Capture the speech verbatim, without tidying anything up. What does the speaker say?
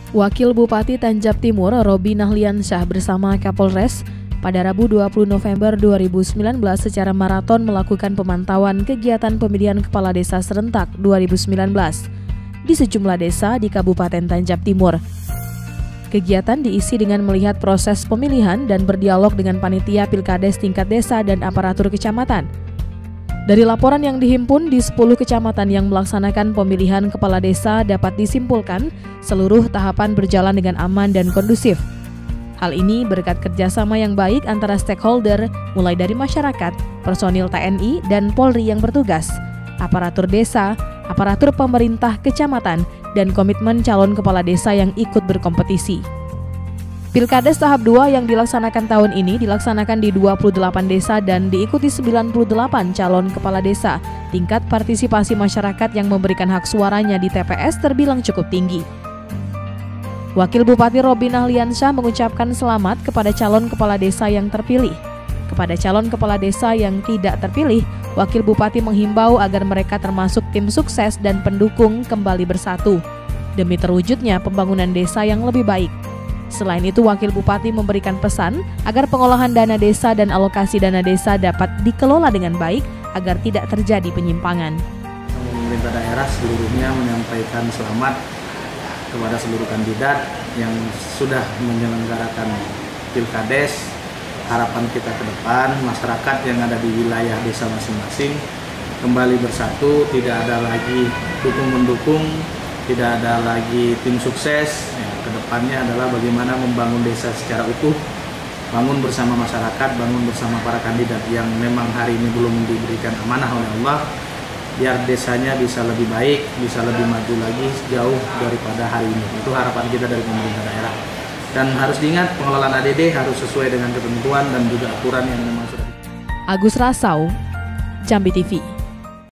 Wakil Bupati Tanjab Timur Robi Nahliansyah bersama Kapolres pada Rabu dua puluh November dua ribu sembilan belas secara maraton melakukan pemantauan kegiatan pemilihan kepala desa serentak dua ribu sembilan belas di sejumlah desa di Kabupaten Tanjab Timur. Kegiatan diisi dengan melihat proses pemilihan dan berdialog dengan panitia Pilkades tingkat desa dan aparatur kecamatan. Dari laporan yang dihimpun di sepuluh kecamatan yang melaksanakan pemilihan kepala desa dapat disimpulkan seluruh tahapan berjalan dengan aman dan kondusif. Hal ini berkat kerjasama yang baik antara stakeholder, mulai dari masyarakat, personil T N I, dan Polri yang bertugas, aparatur desa, aparatur pemerintah kecamatan, dan komitmen calon kepala desa yang ikut berkompetisi. Pilkades tahap dua yang dilaksanakan tahun ini dilaksanakan di dua puluh delapan desa dan diikuti sembilan puluh delapan calon kepala desa. Tingkat partisipasi masyarakat yang memberikan hak suaranya di T P S terbilang cukup tinggi. Wakil Bupati Robi Nahliansyah mengucapkan selamat kepada calon kepala desa yang terpilih. Kepada calon kepala desa yang tidak terpilih, Wakil Bupati menghimbau agar mereka termasuk tim sukses dan pendukung kembali bersatu demi terwujudnya pembangunan desa yang lebih baik. Selain itu, Wakil Bupati memberikan pesan agar pengolahan dana desa dan alokasi dana desa dapat dikelola dengan baik agar tidak terjadi penyimpangan. Pemerintah daerah seluruhnya menyampaikan selamat kepada seluruh kandidat yang sudah menyelenggarakan Pilkades. Harapan kita ke depan, masyarakat yang ada di wilayah desa masing-masing kembali bersatu, tidak ada lagi dukung-mendukung, tidak ada lagi tim sukses. Ya, kedepannya adalah bagaimana membangun desa secara utuh, bangun bersama masyarakat, bangun bersama para kandidat yang memang hari ini belum diberikan amanah oleh Allah, biar desanya bisa lebih baik, bisa lebih maju lagi jauh daripada hari ini. Itu harapan kita dari pemerintah daerah. Dan harus diingat, pengelolaan A D D harus sesuai dengan ketentuan dan juga aturan yang memang sudah. Agus Rasau, Jambi T V.